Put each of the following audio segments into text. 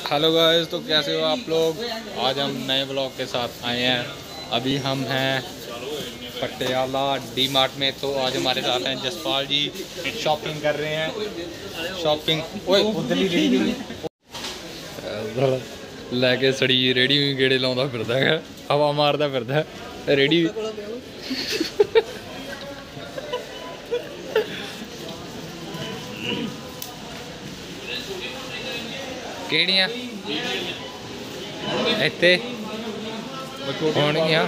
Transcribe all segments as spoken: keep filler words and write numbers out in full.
Hello guys, तो कैसे हो आप लोग। आज हम नए ब्लॉग के साथ आए हैं। अभी हम हैं पटियाला डी मार्ट में। तो आज हमारे साथ हैं जसपाल जी, शॉपिंग कर रहे हैं। शॉपिंग ओए उधरली रेडी लैके सड़ी रेडी हुई गेड़े लाउंदा फिरदा है, हवा मारदा फिरदा है रेडी। ਕਿਹੜੀਆਂ ਇੱਥੇ ਹੋਣਗੀਆਂ।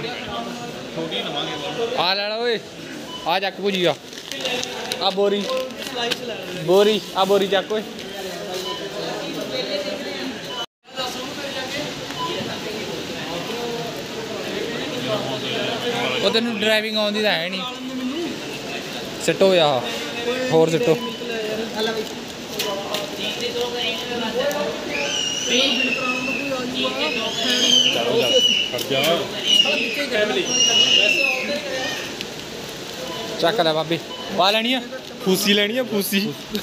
ਆ ਲੈ ਲਾ ਓਏ, ਆ ਚੱਕ ਭੁਜੀ ਆ ਆ ਬੋਰੀ ਬੋਰੀ ਆ ਬੋਰੀ ਚੱਕ ਓਏ। ਉਹ ਤੈਨੂੰ ਡਰਾਈਵਿੰਗ ਆਉਂਦੀ ਤਾਂ ਹੈ ਨਹੀਂ। ਸਿੱਟੋ ਆ ਹੋਰ ਸਿੱਟੋ। ਚੱਕ ਲੈ ਬਾਬੀ, ਪਾ ਲੈਣੀ ਆ ਫੂਸੀ ਲੈਣੀ ਆ ਫੂਸੀ।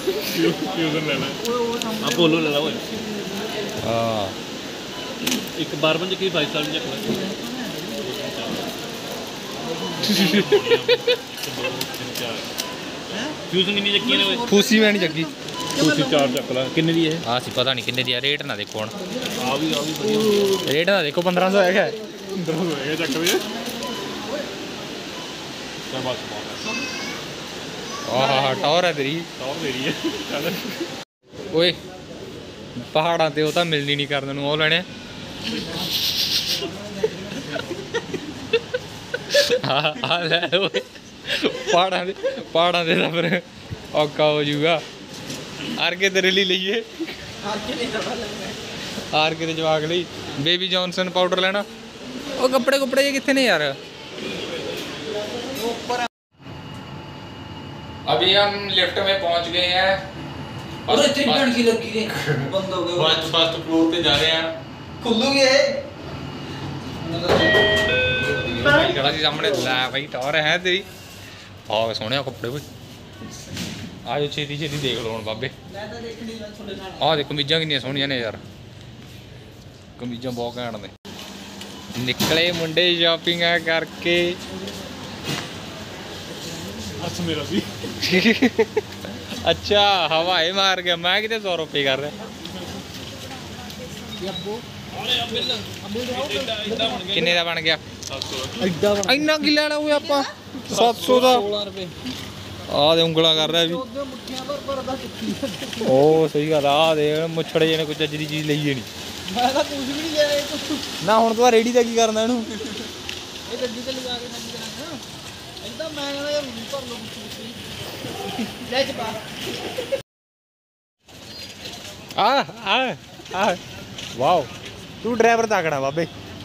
ਅਪੋਲੋ ਲੈ ਲਾ ਓਏ। ਹਾਂ ਇੱਕ ਬਾਰਬਨ ਚ ਕੀ ਬਾਈ ਸਾਲ ਚੱਕ ਲੈ। ਫਿਊਜ਼ਨ ਕਿੰਨੀ ਚੱਕੀਆਂ ਨੇ ਓਏ? ਫੂਸੀ ਮੈਂ ਨਹੀਂ ਚੱਕੀ। ਤੁਸੀਂ ਚਾਰ ਚੱਕ ਲੈ। ਕਿੰਨੇ ਦੀ ਇਹ? ਆ ਸੀ ਪਤਾ ਨਹੀਂ ਕਿੰਨੇ ਦੀ ਆ, ਰੇਟ ਨਾ ਦੇਖੋ ਹੁਣ। ਆ ਵੀ ਆ ਵੀ ਵਧੀਆ ਰੇਟ ਨਾ ਦੇਖੋ, ਪੰਦਰਾਂ ਸੌ ਹੈਗਾ। ਪੰਦਰਾਂ ਸੌ ਹੈਗਾ ਚੱਕ ਵੀ। ਚੱਲ ਬਸ ਆਹ ਟੌਰ ਹੈ ਤੇਰੀ, ਟੌਰ ਮੇਰੀ ਹੈ। ਚੱਲ ਓਏ ਪਹਾੜਾਂ ਤੇ ਉਹ ਤਾਂ ਮਿਲਣੀ ਨਹੀਂ ਕਰਨ ਨੂੰ। ਉਹ ਲੈਣੇ ਆ ਆ ਲੈ ਓਏ। ਪਹਾੜਾਂ ਦੇ ਪਹਾੜਾਂ ਦੇ ਤਾਂ ਫਿਰ ਔਖਾ ਹੋ ਜੂਗਾ। ਆਰ ਕੇ ਤੇਰੇ ਲਈ ਲਈਏ, ਆਰ के जवाक ਲਈ बेबी जॉनसन पाउडर लेना। वो कपड़े कुपड़े ये कितने ने यार। अभी हम लिफ्ट में पहुंच गए हैं। फर्स्ट फर्स्ट फ्लोर पे जा रहे हैं। खुलूगे भाई खड़ा सी सामने। लै भाई टॉर है तेरी। हाँ सोने कपड़े भाई। आज छेती छेती देख लो हम बाबे। आह देख कमीजा किनिया सोहनिया ने यार, कमीजा बहुत घैंट ने। निकले मुंडे शॉपिंग करके। मेरा भी अच्छा हवाए मार गया। मैं कितने सौ रुपये कर रहा। किन्ने का बन गया? इन्ना की लेना हुआ आप सत्त सौ का। आ दे उंगला कर रहा है भी। ओ सही गल आ दे मुछड़े ने कोई चज दी चीज लईए नहीं। मैं तो कुछ भी नहीं लिया ना। हुण तो रेडी दा की करना इहनू। ए गड्डी ते लगा के नदी करांगा इदा। मैं कहना यार भर लो ले च पा। आ आ आ वाओ तू ड्राइवर ताकड़ा बाबे।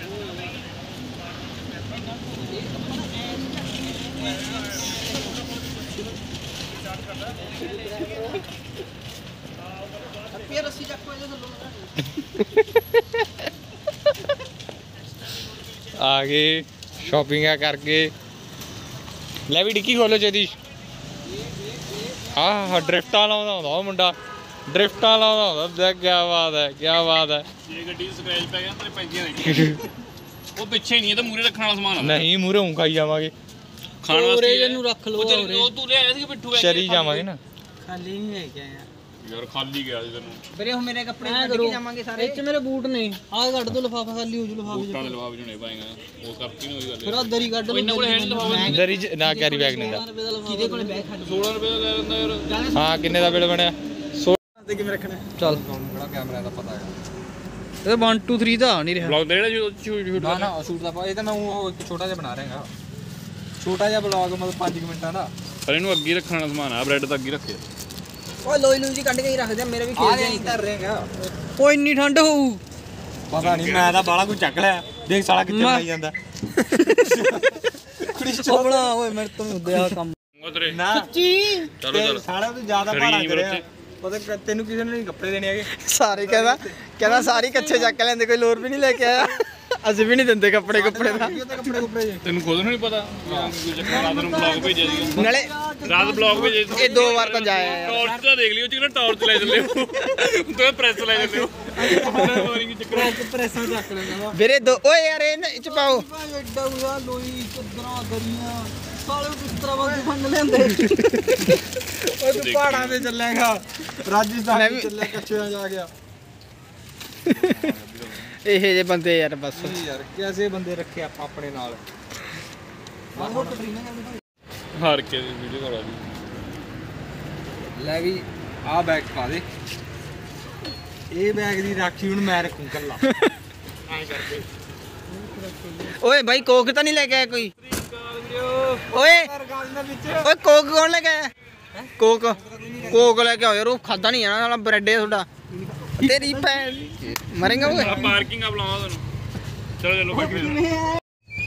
आ गए शॉपिंग करके। ले भी डिक्की खोलो चेती। हाँ हाँ ड्रिफ्टा लाउंदा हुंदा मुंडा, ड्रिफ्टा लाउंदा हुंदा। क्या बात है क्या बात है। ये गड्डी स्क्रैच पै गया तेरे पैंजियां नहीं। वो पीछे नहीं है तो मूरे रखने वाला सामान है। नहीं मूरे हूं खाई जावांगे। खान वास्ते ਇਹਨੂੰ ਰੱਖ ਲਓ। ਉਹ ਤੂੰ ਲੈ ਆਇਆ ਸੀ ਪਿੱਠੂ ਹੈ। चरी जावांगे ना। खाली नहीं है क्या यार? यार खाली गया ਸੀ ਤੈਨੂੰ। ਵੀਰੇ ਹੁਣ ਮੇਰੇ ਕੱਪੜੇ ਕੱਢ ਕੇ ਜਾਵਾਂਗੇ ਸਾਰੇ। ਇੱਥੇ ਮੇਰੇ ਬੂਟ ਨੇ। ਆਹ ਕੱਢ ਦੋ ਲਿਫਾਫਾ ਖਾਲੀ ਹੋ ਜੂ। ਲਿਫਾਫੇ ਬੂਟਾਂ ਦੇ ਲਿਫਾਫੇ ਜਣੇ ਪਾਏਗਾ ਉਹ ਕਰਤੀ ਨਹੀਂ ਹੋਈ ਗੱਲ। ਫਿਰ ਆ ਦਰੀ ਕੱਢ ਲਓ। ਇਹਨਾਂ ਕੋਲ ਹੈ ਨਹੀਂ ਲਿਫਾਫਾ। दरी ना कैरी बैग नहीं दा। ਕਿਹਦੇ ਕੋਲੇ ਬੈਗ ਖੜ सोलह रुपए ਦਾ ਲੈ ਲੈਂਦਾ ਯਾਰ। हाँ किन्ने दा बिल बनया? ਦੇ ਕਿਵੇਂ ਰੱਖਣਾ? चल ਬੜਾ ਕੈਮਰਾ ਦਾ ਪਤਾ ਹੈ। ਇਹ वन टू थ्री ਦਾ ਨਹੀਂ ਰਿਹਾ। ਬਲੌਗ ਦੇ ਜਿਹੜਾ ਸ਼ੂਟ ਸ਼ੂਟ ਨਾ ਨਾ ਸ਼ੂਟ ਦਾ ਇਹ ਤਾਂ ਮੈਂ ਉਹ ਇੱਕ ਛੋਟਾ ਜਿਹਾ ਬਣਾ ਰਿਹਾਗਾ। ਛੋਟਾ ਜਿਹਾ ਬਲੌਗ ਮਤਲਬ ਪੰਜ ਮਿੰਟਾਂ ਦਾ। ਪਰ ਇਹਨੂੰ ਅੱਗੇ ਰੱਖਣਾ ਸਮਾਨ ਆ। ਬ੍ਰੈਡ ਤਾਂ ਅੱਗੇ ਰੱਖਿਆ। ਓਏ ਲੋਈ ਲੂਈ ਜੀ ਕੱਢ ਕੇ ਹੀ ਰੱਖ ਦੇ। ਮੇਰੇ ਵੀ ਖੇਡ ਦੇ ਕਰ ਰਹੇਗਾ। ਓਏ ਇੰਨੀ ਠੰਡ ਹੋਊ ਪਤਾ ਨਹੀਂ। ਮੈਂ ਤਾਂ ਬਾਲਾ ਕੁਝ ਚੱਕ ਲਿਆ। ਦੇਖ ਸਾਲਾ ਕਿੱਥੇ ਬਣਾਈ ਜਾਂਦਾ। ਆਪਣਾ ਓਏ ਮੇਰੇ ਤੋਂ ਹੁੰਦੇ ਆ ਕੰਮ ਨਾ ਸੱਚੀ। ਚਲੋ ਚਲੋ ਸਾਲਾ ਤੂੰ ਜ਼ਿਆਦਾ ਭਾੜਾ ਕਰਿਆ। ਪਤਾ ਤੈਨੂੰ ਕਿਸੇ ਨੇ ਨਹੀਂ ਕੱਪੜੇ ਦੇਣੇ ਹੈਗੇ। ਸਾਰੇ ਕਹਿੰਦਾ ਕਹਿੰਦਾ ਸਾਰੀ ਕੱਚੇ ਚੱਕ ਲੈਂਦੇ, ਕੋਈ ਲੋਰ ਵੀ ਨਹੀਂ ਲੈ ਕੇ ਆਇਆ। ਅਸੀਂ ਵੀ ਨਹੀਂ ਦਿੰਦੇ ਕੱਪੜੇ ਕੱਪੜੇ ਦਾ ਕੱਪੜੇ ਕੱਪੜੇ ਤੈਨੂੰ ਖੁਦ ਨੂੰ ਨਹੀਂ ਪਤਾ ਕੋਈ ਚੱਕਰ ਰਾਤ ਨੂੰ ਬਲੌਗ ਭੇਜਿਆ ਸੀ ਨਾਲੇ ਰਾਤ ਬਲੌਗ ਭੇਜੇ ਸੀ ਇਹ ਦੋ ਵਾਰ ਤਾਂ ਜਾਇਆ ਟਾਰਚ ਤਾਂ ਦੇਖ ਲਿਓ ਜਿਹੜਾ ਟਾਰਚ ਲੈ ਚੱਲੇ ਹੋ ਤੂੰ ਪ੍ਰੈਸ ਲੈ ਜਾਂਦੇ ਹੋ ਮਾਰੀ ਕੀ ਚੱਕਰ ਪ੍ਰੈਸਾਂ ਚੱਕ ਲੈਂਦਾ ਵੀਰੇ ਦੋ ਓਏ ਯਾਰ ਇਹ ਚ ਪਾਓ ਐਡਾ ਉਆ ਲੋਈ ਚਦਰਾਂ ਦਰੀਆਂ ਸਾਲੇ ਕਿਸ ਤਰ੍ਹਾਂ ਵਾਂਗੂ ਫੰਨ ਲੈਂਦੇ ਓਏ ਤੂੰ ਪਹਾੜਾਂ ਤੇ ਚੱਲੇਗਾ ਰਾਜਸਥਾਨ ਤੇ ਚੱਲਿਆ ਕੱਛਿਆਂ ਜਾ ਗਿਆ ਇਹ ਜੇ ਬੰਦੇ ਯਾਰ ਬਸ ਯਾਰ ਕਿਵੇਂ ਬੰਦੇ ਰੱਖੇ ਆਪਾਂ ਆਪਣੇ ਨਾਲ ਹਾਰ ਕੇ ਵੀਡੀਓ ਕਰਾ ਦੀ ਲੈ ਵੀ ਆ ਬੈਗ ਪਾ ਦੇ ਇਹ ਬੈਗ ਦੀ ਰਾਖੀ ਹੁਣ ਮੈਂ ਰੱਖੂ ਕੱਲਾ ਐਂ ਕਰਕੇ ਓਏ ਭਾਈ ਕੋਕ ਤਾਂ ਨਹੀਂ ਲੈ ਕੇ ਆਇਆ ਕੋਈ ਓਏ ਓਏ ਕੋਕ ਕੌਣ ਲੈ ਕੇ ਆਇਆ ਕੋਕ ਕੋਕ ਲੈ ਕੇ ਆਓ ਯਾਰ ਉਹ ਖਾਦਾ ਨਹੀਂ ਜਾਣਾ ਨਾਲ ਬ੍ਰੈਡ ਹੈ ਤੁਹਾਡਾ ਤੇਰੀ ਭੈਣ ਮਰੇਗਾ ਓਏ ਆ ਪਾਰਕਿੰਗ ਆ ਬੁਲਾਵਾ ਤੁਹਾਨੂੰ ਚਲੋ ਚਲੋ ਬੈਠੋ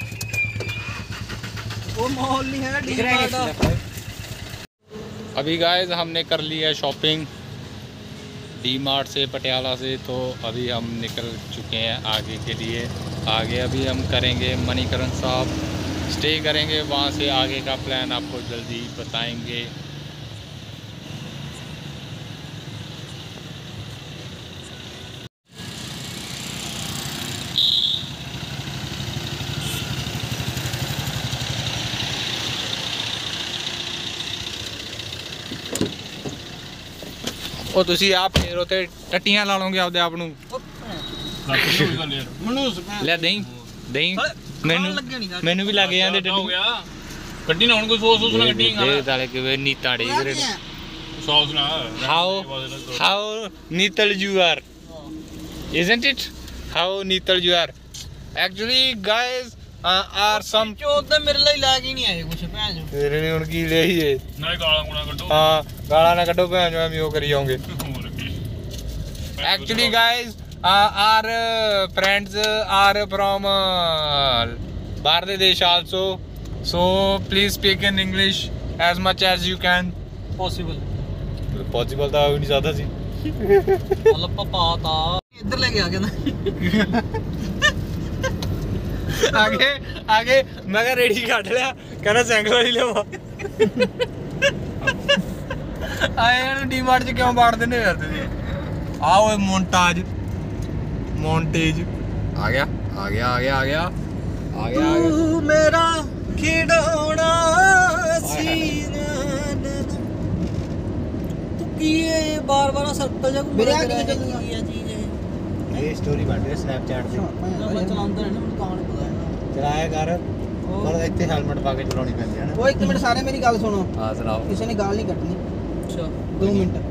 वो माहौल नहीं है डी अभी गाइस हमने कर लिया शॉपिंग डी मार्ट से पटियाला से, तो अभी हम निकल चुके हैं आगे के लिए। आगे अभी हम करेंगे मणिकरण साहब स्टे करेंगे, वहाँ से आगे का प्लान आपको जल्दी बताएंगे। ਉਹ ਤੁਸੀਂ ਆਪ ਫੇਰ ਉਤੇ ਟੱਟੀਆਂ ਲਾ ਲਓਗੇ ਆਪਦੇ ਆਪ ਨੂੰ। ਲੈ ਦਹੀਂ ਦਹੀਂ ਮੈਨੂੰ ਮੈਨੂੰ ਵੀ ਲੱਗ ਜਾਂਦੇ ਟੱਟੀ। ਗੱਡੀ ਨਾ ਹੁਣ ਕੋਈ ਸੌਸ ਸੌਸ ਨਾ ਗੱਡੀ ਖਾਣਾ ਇਹ ਤਾਲੇ ਕਿਵੇਂ ਨੀਤਾਂ ਡੇ ਵੀਰੇ ਸੌਸ ਨਾ ਹਾਊ ਹਾਊ ਨੀਤਲ you are isn't it how ਨੀਤਲ you are actually guys are some ਚੋਦ ਮੇਰੇ ਲਈ ਲੈ ਕੇ ਨਹੀਂ ਆਏ ਕੁਛ ਭੈਣ ਜੋ ਤੇਰੇ ਨੇ ਹੁਣ ਕੀ ਲਿਆਈਏ ਨਾਲੇ ਗਾਲਾਂ ਗੁਣਾ ਕੱਢੋ। ਹਾਂ ਗਾਲਾਂ ਨਾ ਕੱਢੋ ਭੈਣ ਜੋ ਐਵੇਂ ਉਹ ਕਰੀ ਜਾਓਗੇ। actually guys uh, our uh, friends uh, are from uh, ਬਾਹਰਲੇ ਦੇਸ਼ also, so please speak in English as much as you can possible possible ਤਾਂ ਵੀ ਨਹੀਂ ਜ਼ਿਆਦਾ ਸੀ। ਮਤਲਬ ਪਾਤਾ ਇੱਧਰ ਲੈ ਕੇ ਆ ਗਿਆ ਨਾ आगे आगे मैं कहा रेडी काट लिया कहना साइकिल वाली लिया आए डी मार्ट च क्यों बांट देने यार तुझे आओ मोन्टाज मोन्टेज आ गया आ गया आ गया आ गया आ गया आ गया मेरा खिडौना सीना तू किए बार बार सर्कल जा मेरे आगे निकल गया चीज ये स्टोरी बन रही है स्नैपचैट पे मैं चलाਉਂਦਾ ਰਹਿਣਾ ਮੈਨੂੰ ਤਾਂ ਨਹੀਂ ਪਤਾ चलाया कर पर ਇੱਥੇ ਹੈਲਮਟ ਪਾ ਕੇ ਚਲਾਉਣੀ ਪੈਂਦੀ ਹੈ ਨਾ। ਉਹ ਇੱਕ ਮਿੰਟ ਸਾਰੇ ਮੇਰੀ ਗੱਲ ਸੁਣੋ। हाँ सुनाओ ਕਿਸੇ ਨੇ ਗਾਲ ਨਹੀਂ ਕੱਢਣੀ। ਅੱਛਾ ਦੋ ਮਿੰਟ